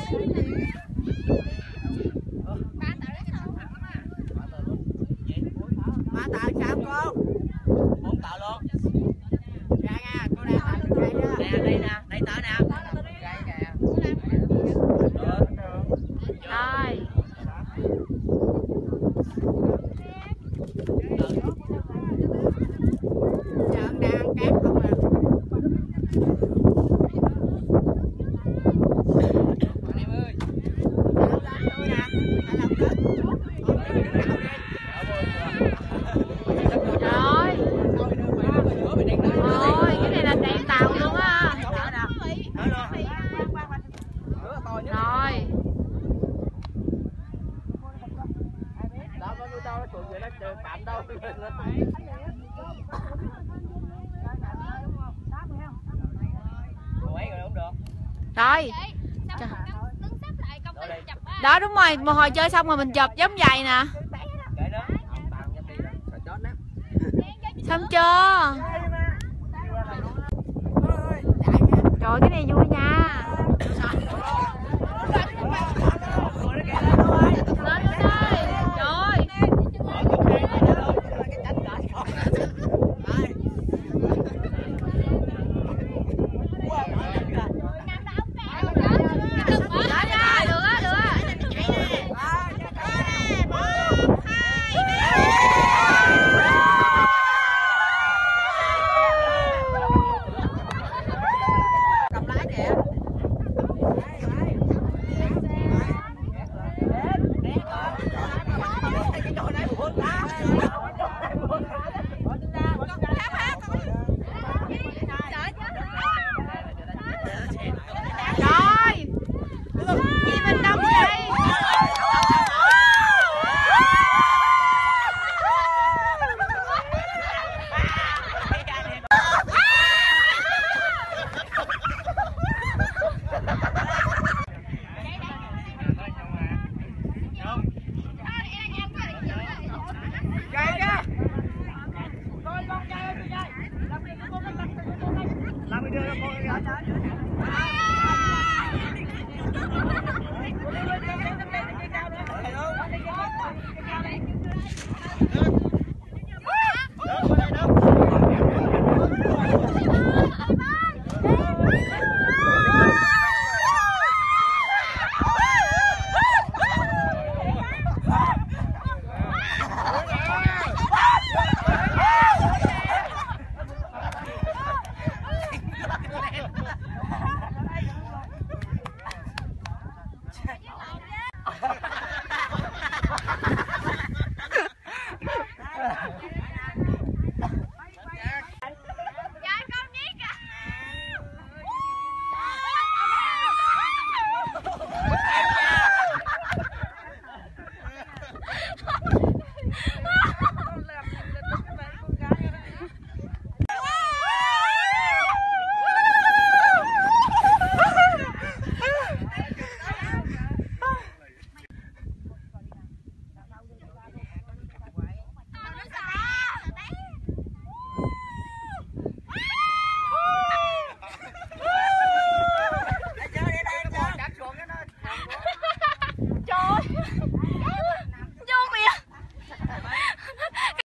Ba tờ sao con? 4 tờ luôn. Ra nha, cô đang làm được cây đó. Nè, đây nè, đây tờ nè. Cây kìa. Rồi. Chợ đang ăn cát không à. Em ơi. Rồi. Ôi, cái này là đèn tàu luôn á. Rồi. Rồi. Đó đúng rồi, một hồi chơi xong rồi mình chụp giống vậy nè. Xong chưa? Trời cái này vui nha.